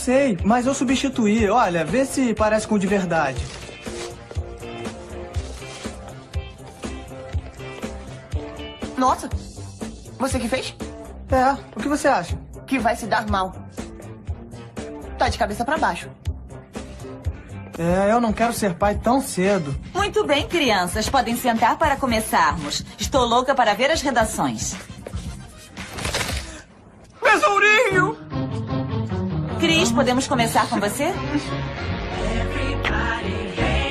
sei, mas eu substituí. Olha, vê se parece com o de verdade. Nossa, você que fez? É, o que você acha? Que vai se dar mal. Tá de cabeça pra baixo. É, eu não quero ser pai tão cedo. Muito bem, crianças. Podem sentar para começarmos. Estou louca para ver as redações. Tesourinho! Cris, podemos começar com você? Everybody, hey.